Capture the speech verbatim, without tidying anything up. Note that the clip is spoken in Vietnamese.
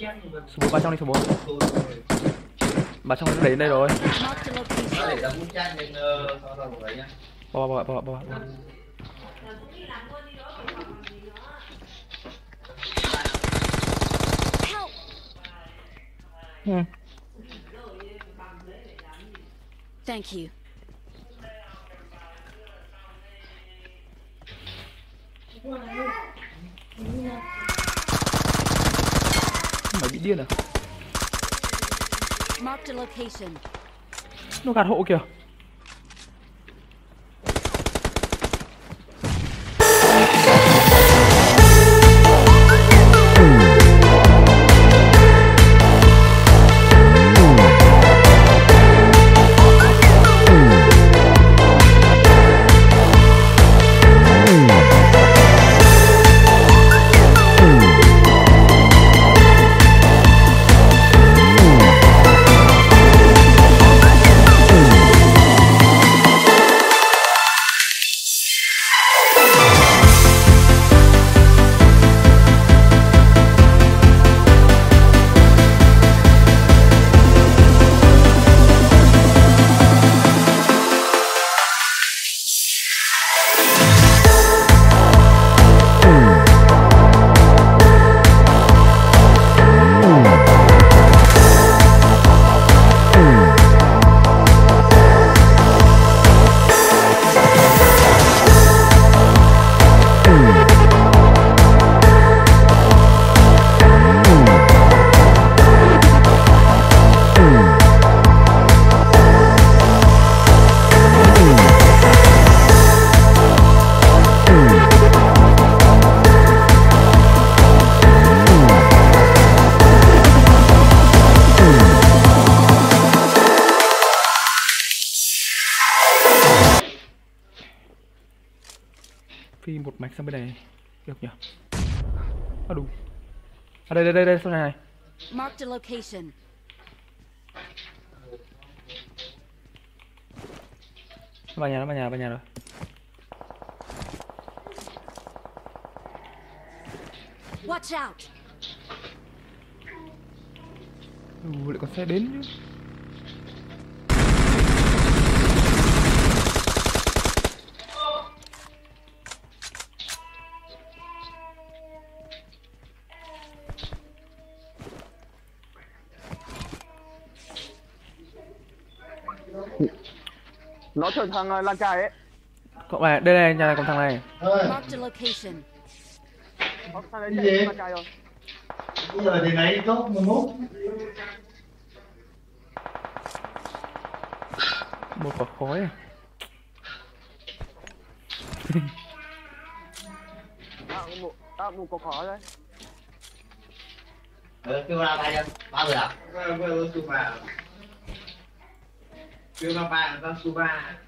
Số bốn ba trong đi, số bốn. Ba trong nó đẩy đến đây rồi. Bỏ bỏ bỏ bỏ bỏ. Ừ. Thank you. Mày bị điên à? Marked a location. Nó gạt hộ kìa. Phi một mạch sang bên này được nhỉ? À đủ. À đây đây đây đây, sau này này. Marked a location. Nó vào nhà, nó vào nhà, vào nhà rồi. Watch out. Ừ, lại còn xe đến chứ. Nó trở thằng uh, lan trai ấy. Cậu này, đây này, nhà này còn thằng này. Marked a location. Có thằng đấy chạy lan trai rồi. Bây giờ thì lấy tốt mười mốt. Một quả khói à. À, một, à, một quả khói đấy. Ừ, kêu ra tay cho. Bao giờ à? Kêu ra ba, kêu ra ba, kêu ra ba.